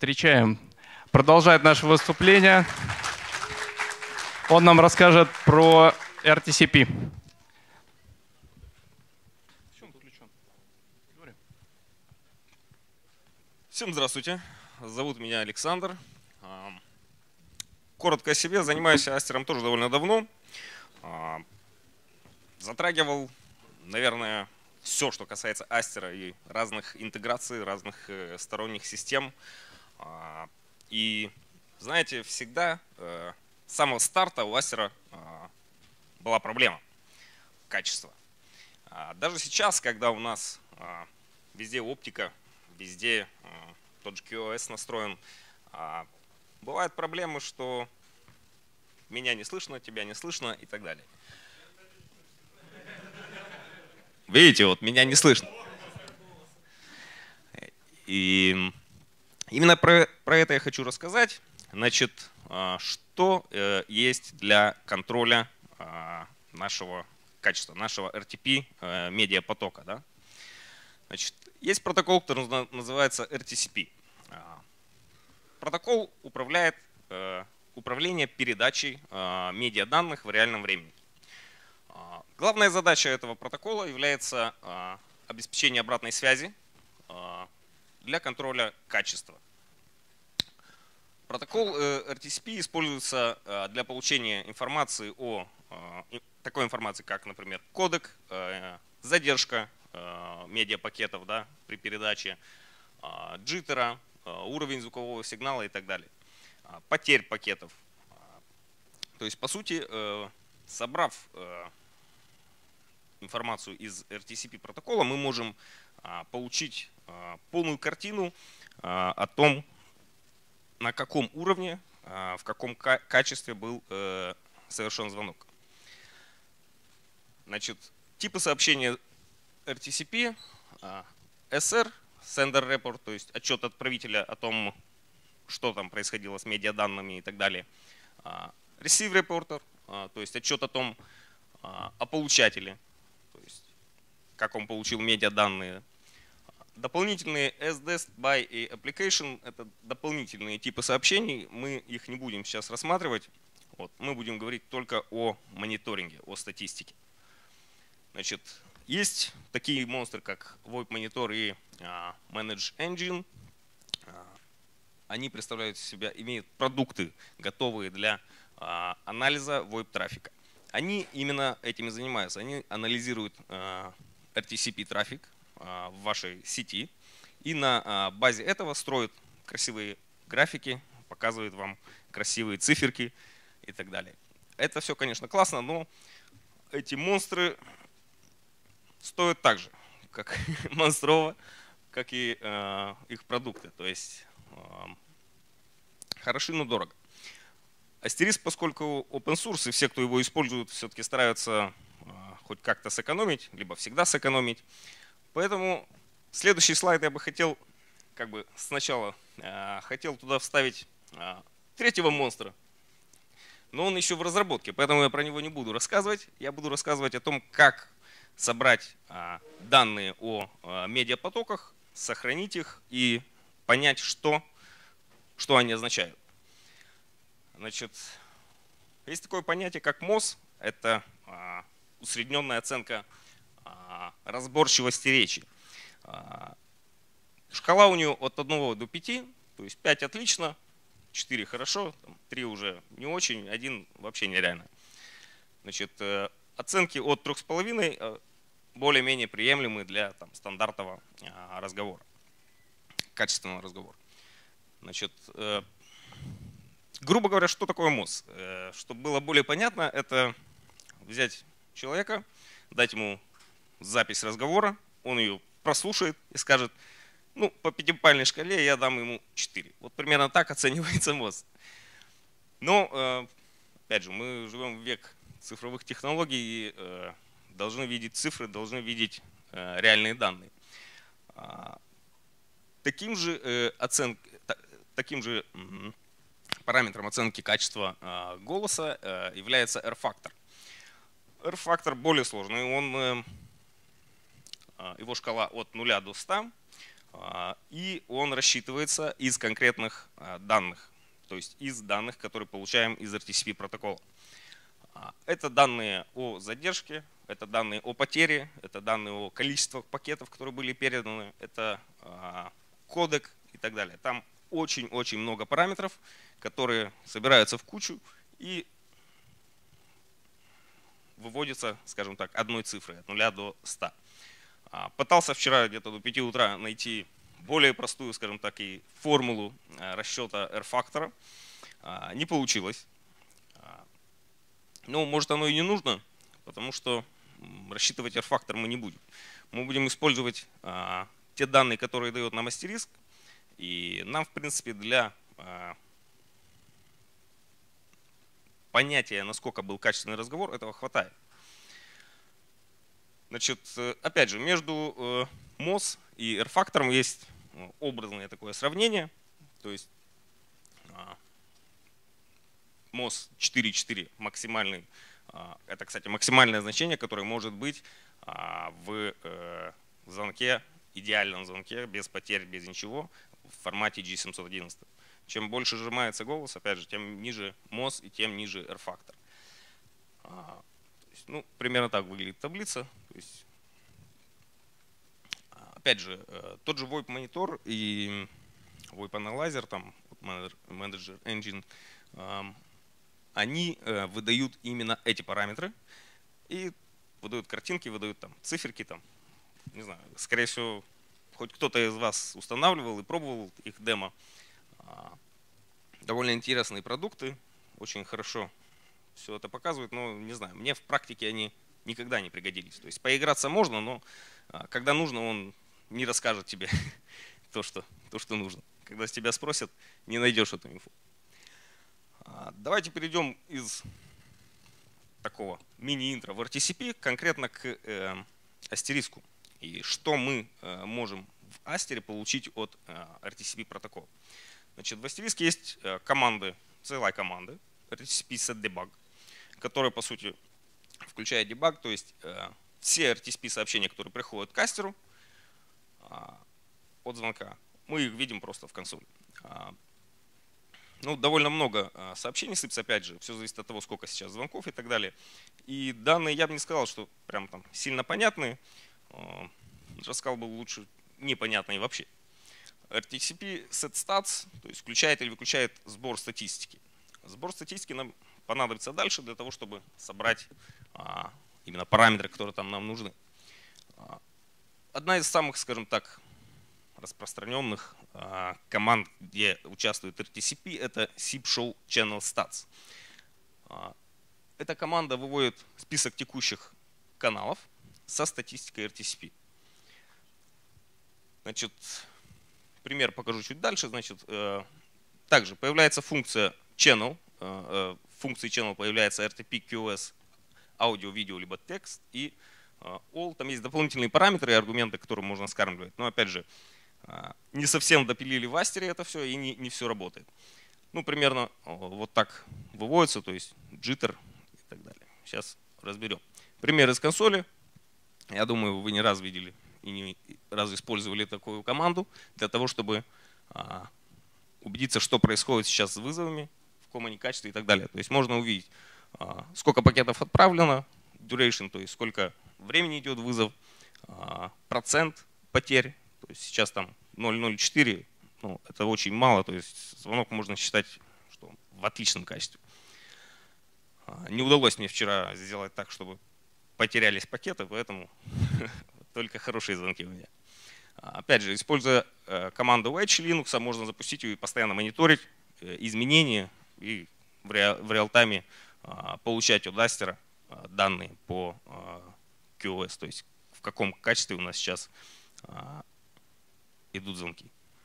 Встречаем. Продолжает наше выступление. Он нам расскажет про RTCP. Всем здравствуйте. Зовут меня Александр. Коротко о себе. Занимаюсь астером тоже довольно давно. Затрагивал, наверное, все, что касается астера и разных интеграций, разных сторонних систем. И знаете, всегда с самого старта у астера была проблема качества. Даже сейчас, когда у нас везде оптика, везде тот же QoS настроен, бывают проблемы, что меня не слышно, тебя не слышно и так далее. Видите, вот меня не слышно. И именно про это я хочу рассказать. Значит, что есть для контроля нашего качества, нашего RTP медиапотока. Да? Значит, есть протокол, который называется RTCP. Протокол управляет управление передачей медиаданных в реальном времени. Главная задача этого протокола является обеспечение обратной связи для контроля качества. Протокол RTCP используется для получения информации о такой информации, как, например, кодек, задержка медиапакетов, да, при передаче, джиттера, уровень звукового сигнала и так далее, потерь пакетов. То есть, по сути, собрав информацию из RTCP протокола, мы можем получить полную картину о том, на каком уровне, в каком качестве был совершен звонок. Значит, типы сообщения RTCP, SR, Sender Report, то есть отчет отправителя о том, что там происходило с медиаданными и так далее. Receive Reporter, то есть отчет о том, о получателе, то есть как он получил медиаданные. Дополнительные SDES, BY и Application — это дополнительные типы сообщений. Мы их не будем сейчас рассматривать. Вот, мы будем говорить только о мониторинге, о статистике. Значит, есть такие монстры, как VoIP Monitor и Manage Engine. Они представляют из себя, имеют продукты, готовые для анализа VoIP трафика. Они именно этим и занимаются. Они анализируют RTCP трафик в вашей сети и на базе этого строят красивые графики, показывают вам красивые циферки и так далее. Это все, конечно, классно, но эти монстры стоят так же, как монстрово, как и их продукты. То есть хороши, но дорого. Астериск, поскольку open source, и все, кто его используют, все-таки стараются хоть как-то сэкономить, либо всегда сэкономить. Поэтому следующий слайд я бы хотел, сначала хотел туда вставить третьего монстра, но он еще в разработке, поэтому я про него не буду рассказывать. Я буду рассказывать о том, как собрать данные о медиапотоках, сохранить их и понять, что они означают. Значит, есть такое понятие, как МОЗ. Это усредненная оценка разборчивости речи. Шкала у нее от 1 до 5, то есть 5 отлично, 4 хорошо, 3 уже не очень, 1 вообще нереально. Значит, оценки от 3,5 более-менее приемлемы для стандартного разговора, качественного разговора. Значит, грубо говоря, что такое МОЗ? Чтобы было более понятно, это взять человека, дать ему запись разговора, он ее прослушает и скажет, ну, по пятибалльной шкале я дам ему 4. Вот примерно так оценивается МОЗ. Но, опять же, мы живем в век цифровых технологий и должны видеть цифры, должны видеть реальные данные. Таким же параметром оценки качества голоса является R-фактор. R-фактор более сложный, его шкала от 0 до 100. И он рассчитывается из конкретных данных, то есть из данных, которые получаем из RTCP протокола. Это данные о задержке, это данные о потере, это данные о количестве пакетов, которые были переданы, это кодек и так далее. Там очень-очень много параметров, которые собираются в кучу и выводятся, скажем так, одной цифрой от 0 до 100. Пытался вчера где-то до 5 утра найти более простую, скажем так, и формулу расчета R-фактора. Не получилось. Ну, может, оно и не нужно, потому что рассчитывать R-фактор мы не будем. Мы будем использовать те данные, которые дает нам астериск. И нам, в принципе, для понятия, насколько был качественный разговор, этого хватает. Значит, опять же, между MOS и R-фактором есть образное такое сравнение. То есть MOS 4.4 максимальный. Это, кстати, максимальное значение, которое может быть в звонке, идеальном звонке, без потерь, без ничего, в формате G711. Чем больше сжимается голос, опять же, тем ниже MOS и тем ниже R-фактор. Ну, примерно так выглядит таблица. То есть, опять же, тот же VoIP монитор и VoIP Analyzer, там, Manager Engine, они выдают именно эти параметры и выдают картинки, выдают там циферки, там, не знаю, скорее всего, хоть кто-то из вас устанавливал и пробовал их демо. Довольно интересные продукты, очень хорошо все это показывают, но не знаю, мне в практике они никогда не пригодились. То есть поиграться можно, но когда нужно, он не расскажет тебе то, что нужно. Когда с тебя спросят, не найдешь эту инфу. Давайте перейдем из такого мини-интро в RTCP конкретно к астериску. И что мы можем в астере получить от RTCP протокола. Значит, в астериске есть команды, CLI команды, RTCP setDebug, которая по сути включает дебаг, то есть все RTCP сообщения, которые приходят к астеру от звонка, мы их видим просто в консоли. Ну, довольно много сообщений сыпется, опять же, все зависит от того, сколько сейчас звонков и так далее. И данные, я бы не сказал, что прям там сильно понятные, рассказал бы лучше непонятные вообще. RTCP setStats, то есть включает или выключает сбор статистики. Сбор статистики нам понадобится дальше для того, чтобы собрать именно параметры, которые там нам нужны. Одна из самых, скажем так, распространенных команд, где участвует RTCP, это SIP-Show Channel Stats. Эта команда выводит список текущих каналов со статистикой RTCP. Значит, пример покажу чуть дальше. Значит, также появляется функция Channel. В функции Channel появляется RTP, QoS, аудио, видео, либо текст. И All. Там есть дополнительные параметры и аргументы, которые можно скармливать. Но опять же, не совсем допилили в астере это все, и не все работает. Ну, примерно вот так выводится, то есть jitter и так далее. Сейчас разберем. Пример из консоли. Я думаю, вы не раз видели и не раз использовали такую команду для того, чтобы убедиться, что происходит сейчас с вызовами, в каком они качестве и так далее. То есть можно увидеть, сколько пакетов отправлено, duration, то есть сколько времени идет вызов, процент потерь. То есть сейчас там 0,04, ну, это очень мало, то есть звонок можно считать, что в отличном качестве. Не удалось мне вчера сделать так, чтобы потерялись пакеты, поэтому только хорошие звонки у меня. Опять же, используя команду Wedge Linux, можно запустить ее и постоянно мониторить изменения и в реал-тайме получать от астера данные по QoS, то есть в каком качестве у нас сейчас идут звонки.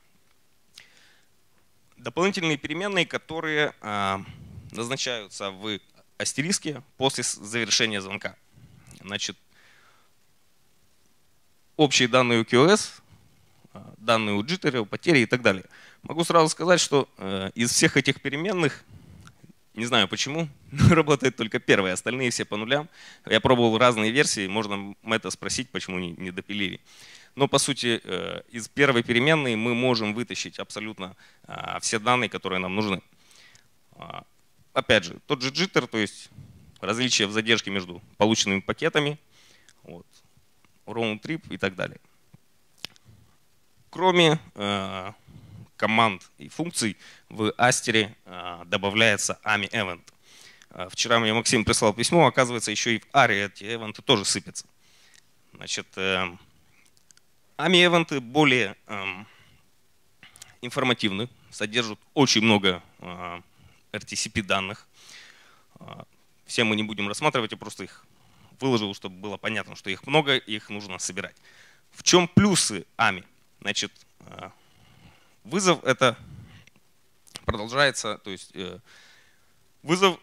Дополнительные переменные, которые назначаются в астериске после завершения звонка. Значит, общие данные у QoS, данные у jitter, у потери и так далее. Могу сразу сказать, что из всех этих переменных, не знаю почему, но работает только первая, остальные все по нулям. Я пробовал разные версии, можно это спросить, почему не допилили. Но по сути из первой переменной мы можем вытащить абсолютно все данные, которые нам нужны. Опять же, тот же jitter, то есть различия в задержке между полученными пакетами, вот, round trip и так далее. Кроме команд и функций в Aster добавляется AMI Event. Вчера мне Максим прислал письмо, оказывается, еще и в ARI эти эвенты тоже сыпятся. Значит, AMI эвенты более информативны, содержат очень много RTCP данных. Все мы не будем рассматривать, я просто их выложил, чтобы было понятно, что их много, и их нужно собирать. В чем плюсы AMI? Значит, вызов это продолжается, то есть вызов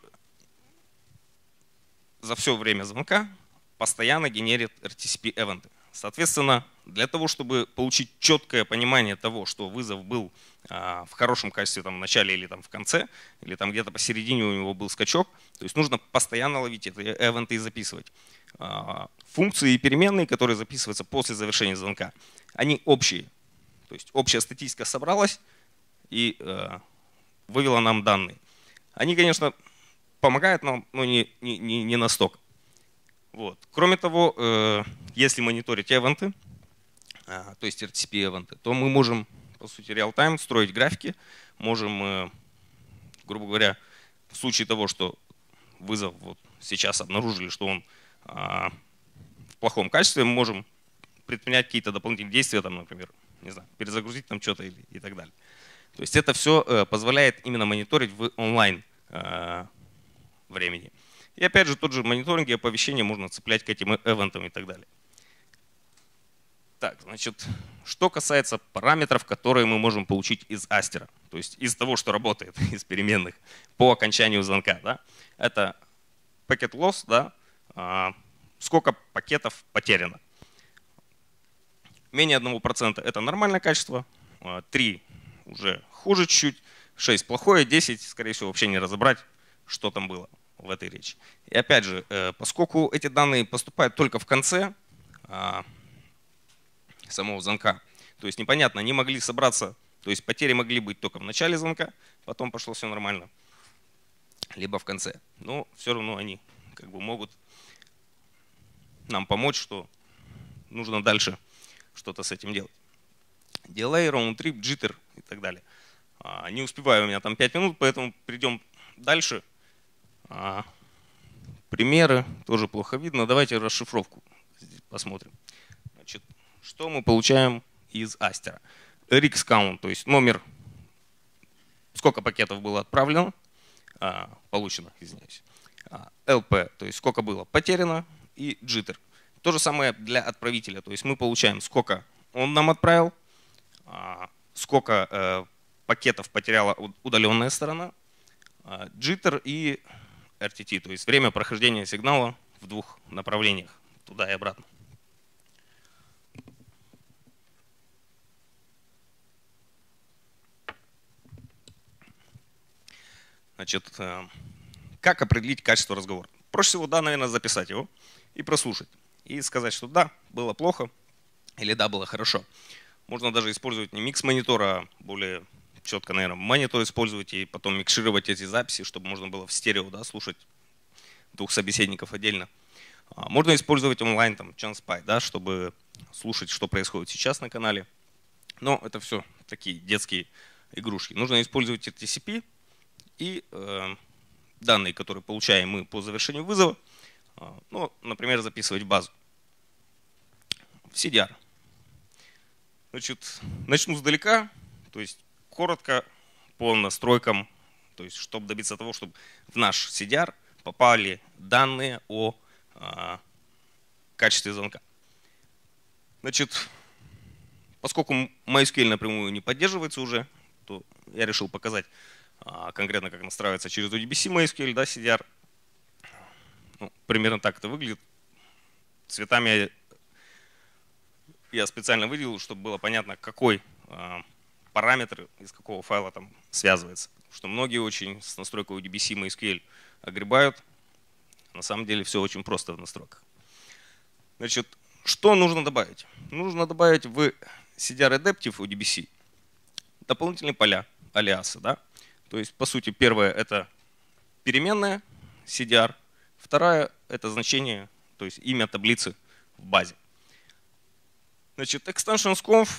за все время звонка постоянно генерит RTCP-эвенты. Соответственно, для того, чтобы получить четкое понимание того, что вызов был в хорошем качестве там, в начале или там, в конце, или там где-то посередине у него был скачок, то есть нужно постоянно ловить эти эвенты и записывать. Функции и переменные, которые записываются после завершения звонка, они общие. То есть общая статистика собралась и вывела нам данные. Они, конечно, помогают нам, но не настолько. Вот. Кроме того, если мониторить эвенты, то есть RTCP-эвенты, то мы можем, по сути, реал-тайм строить графики, можем, грубо говоря, в случае того, что вызов вот сейчас обнаружили, что он в плохом качестве, мы можем предпринять какие-то дополнительные действия, там, например, не знаю, перезагрузить там что-то и так далее. То есть это все позволяет именно мониторить в онлайн времени. И опять же, тот же мониторинг и оповещение можно цеплять к этим эвентам и так далее. Так, значит, что касается параметров, которые мы можем получить из Aster, то есть из того, что работает, из переменных по окончанию звонка. Да? Это packet loss, да? Сколько пакетов потеряно. Менее 1% это нормальное качество, 3 уже хуже чуть-чуть, 6 плохое, 10, скорее всего, вообще не разобрать, что там было в этой речи. И опять же, поскольку эти данные поступают только в конце самого звонка, то есть непонятно, они могли собраться, то есть потери могли быть только в начале звонка, потом пошло все нормально, либо в конце. Но все равно они как бы могут нам помочь, что нужно дальше что-то с этим делать. Delay, round trip, jitter и так далее. Не успеваю, у меня там 5 минут, поэтому перейдем дальше. Примеры тоже плохо видно. Давайте расшифровку посмотрим. Значит, что мы получаем из Aster? RX count, то есть номер, сколько пакетов было отправлено, получено, извиняюсь. LP, то есть сколько было потеряно, и jitter. То же самое для отправителя, то есть мы получаем, сколько он нам отправил, сколько пакетов потеряла удаленная сторона, jitter и RTT, то есть время прохождения сигнала в двух направлениях, туда и обратно. Значит, как определить качество разговора? Проще всего, да, наверное, записать его и прослушать. И сказать, что да, было плохо или да, было хорошо. Можно даже использовать не микс-монитор, а более четко, наверное, монитор использовать и потом микшировать эти записи, чтобы можно было в стерео, да, слушать двух собеседников отдельно. Можно использовать онлайн, там, ChancePy, да, чтобы слушать, что происходит сейчас на канале. Но это все такие детские игрушки. Нужно использовать RTCP и данные, которые получаем мы по завершению вызова, ну, например, записывать в базу. В CDR. Значит, начну сдалека, то есть коротко по настройкам, то есть чтобы добиться того, чтобы в наш CDR попали данные о качестве звонка. Значит, поскольку MySQL напрямую не поддерживается уже, то я решил показать конкретно, как настраивается через ODBC MySQL, да, CDR. Ну, примерно так это выглядит. Цветами я специально выделил, чтобы было понятно, какой параметр из какого файла там связывается. Потому что многие очень с настройкой ODBC MySQL огребают. На самом деле все очень просто в настройках. Значит, Что нужно добавить? Нужно добавить в CDR Adaptive ODBC дополнительные поля, алиасы. Да? То есть, по сути, первое — это переменная CDR, вторая — это значение, то есть имя таблицы в базе. Значит, extensions.conf,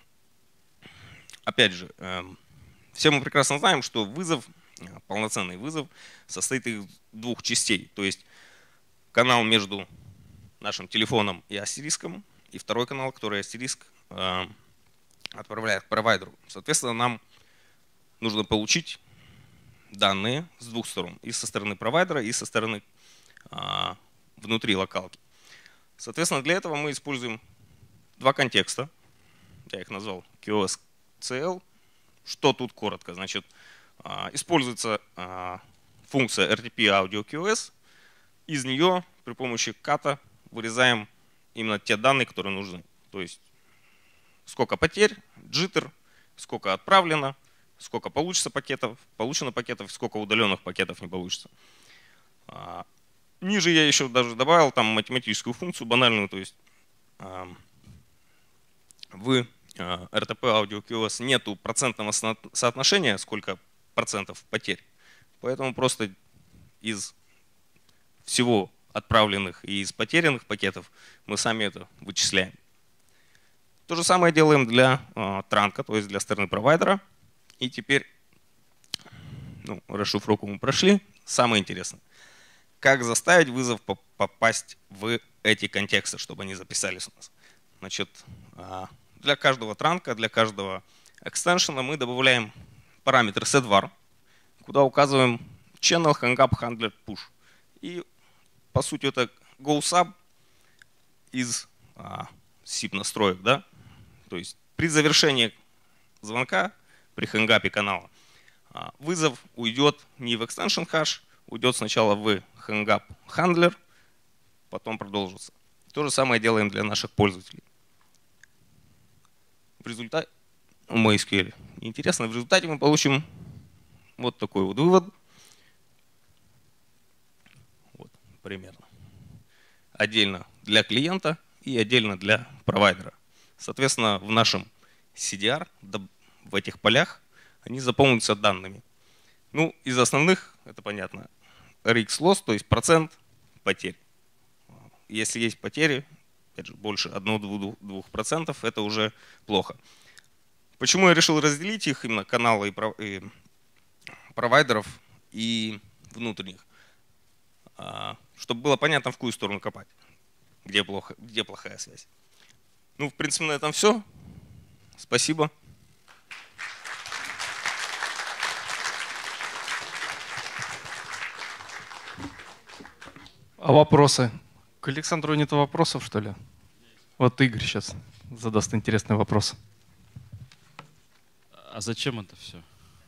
опять же, все мы прекрасно знаем, что вызов, полноценный вызов, состоит из двух частей. То есть канал между нашим телефоном и астериском, и второй канал, который астериск отправляет к провайдеру. Соответственно, нам нужно получить данные с двух сторон. И со стороны провайдера, и со стороны внутри локалки. Соответственно, для этого мы используем два контекста. Я их назвал QoS-CL. Что тут коротко? Значит, используется функция RTP Audio QoS. Из нее при помощи ката вырезаем именно те данные, которые нужны. То есть сколько потерь, джиттер, сколько отправлено, сколько получено пакетов, сколько удаленных пакетов не получится. Ниже я еще даже добавил там математическую функцию банальную, то есть в RTP Audio QoS нету процентного соотношения, сколько процентов потерь. Поэтому просто из всего отправленных и из потерянных пакетов мы сами это вычисляем. То же самое делаем для транка, то есть для стороны провайдера. И теперь, расшифровку мы прошли. Самое интересное. Как заставить вызов попасть в эти контексты, чтобы они записались у нас. Значит, для каждого транка, для каждого экстеншена мы добавляем параметр setVar, куда указываем channel, hangup, handler, push. И по сути это goSub из SIP настроек. Да? То есть при завершении звонка, при хэнгапе канала, вызов уйдет не в extension hash, уйдет сначала в hangup handler, потом продолжится. То же самое делаем для наших пользователей. В результате, MySQL, интересно, в результате мы получим вот такой вот вывод. Вот, примерно. Отдельно для клиента и отдельно для провайдера. Соответственно, в нашем CDR, в этих полях, они заполнятся данными. Ну, из основных, это понятно, RX loss, то есть процент потерь. Если есть потери, опять же, больше 1-2%, это уже плохо. Почему я решил разделить их, именно каналы и провайдеров и внутренних? Чтобы было понятно, в какую сторону копать, где плохая связь. Ну, в принципе, на этом все. Спасибо. А вопросы? К Александру нет вопросов, что ли? Вот Игорь сейчас задаст интересный вопрос. А зачем это все?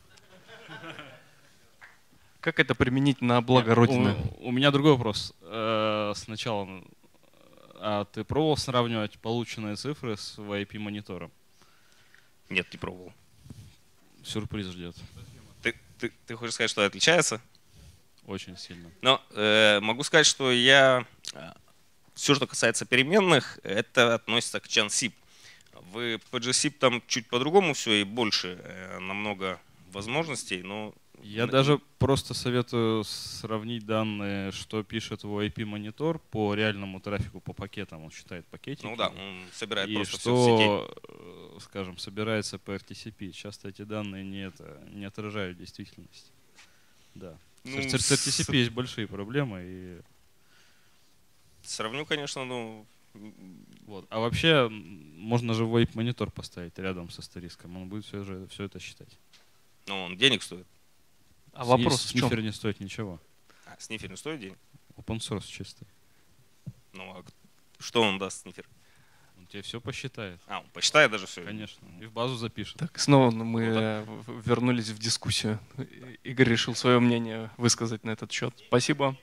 Как это применить на благо Родины? У меня другой вопрос. Сначала, а ты пробовал сравнивать полученные цифры с VIP-монитором? Нет, не пробовал. Сюрприз ждет. Ты хочешь сказать, что отличается? Очень сильно. Но могу сказать, что все, что касается переменных, это относится к ChanSIP. В PGSIP там чуть по-другому все и больше намного возможностей, но я даже просто советую сравнить данные, что пишет VIP-монитор по реальному трафику, по пакетам. Он считает пакетики. Ну да, он собирает и просто что, все в сети. Скажем, собирается по RTCP. Часто эти данные не отражают действительность. Да. С RTCP есть большие проблемы. И... Сравню, конечно, Вот. А вообще можно же VIP-монитор поставить рядом с астериском. Он будет все это считать. Но он денег стоит. А вопрос в чем? Снифер не стоит ничего. Снифер не стоит денег? Open source чистый. Ну а что он даст снифер? Он тебе все посчитает. Он посчитает даже все? Конечно. И в базу запишет. Так, снова мы вернулись в дискуссию. Игорь решил свое мнение высказать на этот счет. Спасибо.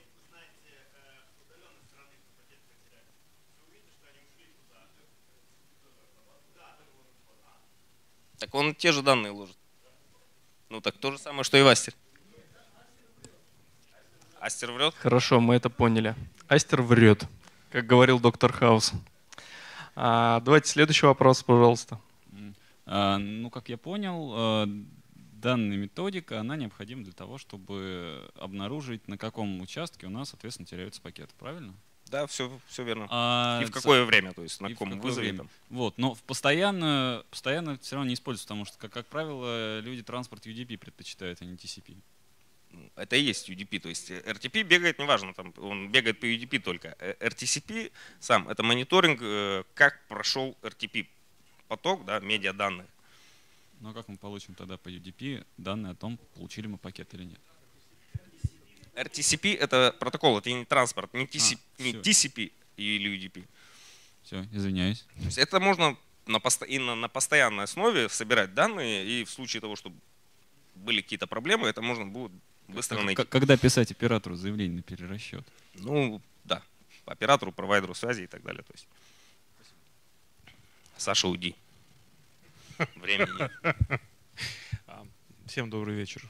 Так он те же данные ложит. Ну так то же самое, что и в Астер. Астер врет? Хорошо, мы это поняли. Астер врет, как говорил доктор Хаус. Давайте следующий вопрос, пожалуйста. Ну, как я понял, данная методика, она необходима для того, чтобы обнаружить, на каком участке у нас, соответственно, теряются пакеты. Правильно? Да, все верно. И в какое время, то есть на каком вызове там. Вот, но постоянно все равно не используется, потому что, как правило, люди транспорт UDP предпочитают, а не TCP. Это и есть UDP, то есть RTP бегает, неважно, там, он бегает по UDP только. RTCP сам, это мониторинг, как прошел RTP поток, да, медиа данных. Но как мы получим тогда по UDP данные о том, получили мы пакет или нет? RTCP это протокол, это не транспорт, не TCP или UDP. Все, извиняюсь. То есть это можно на постоянной основе собирать данные, и в случае того, что были какие-то проблемы, это можно будет быстро найти. Когда писать оператору заявление на перерасчет? Ну, да, оператору, провайдеру связи и так далее. То есть. Саша, уйди. Времени нет. Всем добрый вечер.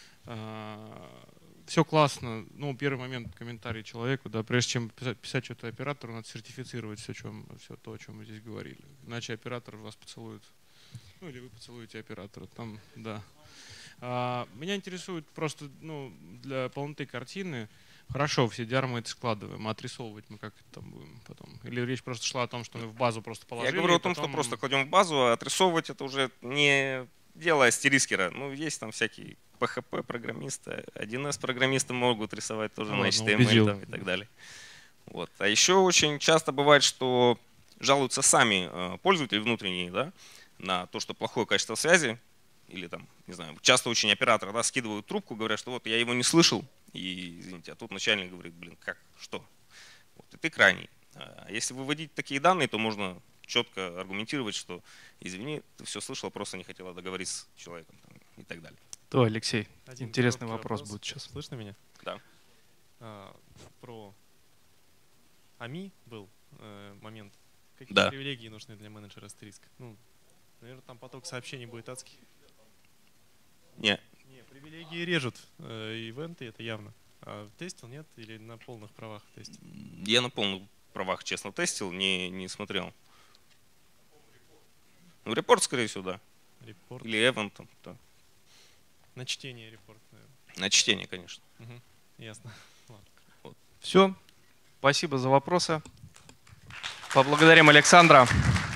Все классно. Ну, первый момент комментарий человеку, да, прежде чем писать что-то оператору, надо сертифицировать все то, о чем мы здесь говорили. Иначе оператор вас поцелует. Ну, или вы поцелуете оператора. Там, да. Меня интересует просто, ну, для полноты картины. Хорошо, в CDR мы это складываем, а отрисовывать мы как это там будем потом? Или речь просто шла о том, что мы в базу просто положили? Я говорю о том, что просто кладем в базу, а отрисовывать это уже не дело стилискера. Ну, есть там всякие PHP-программисты, 1С-программисты могут рисовать тоже на HTML там, и так далее. Вот. А еще очень часто бывает, что жалуются сами пользователи внутренние, да, на то, что плохое качество связи. Или там, не знаю, часто очень операторы, да, скидывают трубку, говорят, что вот я его не слышал, и, извините, а тут начальник говорит, блин, как, что? Вот, и ты крайний. А если выводить такие данные, то можно четко аргументировать, что, извини, ты все слышал, просто не хотела договориться с человеком там, и так далее. Да, Алексей, интересный вопрос будет сейчас. Слышно меня? Да. Про АМИ был момент. Какие Да. привилегии нужны для менеджера Asterisk? Ну, наверное, там поток сообщений будет адский. Не. Не, привилегии режут ивенты, это явно. А тестил нет или на полных правах тестил? Я на полных правах, честно, тестил, не смотрел. Ну, репорт, скорее всего, да. Репорт. Или event, там, да. На чтение репорт, наверное. На чтение, конечно. Угу. Ясно. Ладно. Все. Спасибо за вопросы. Поблагодарим Александра.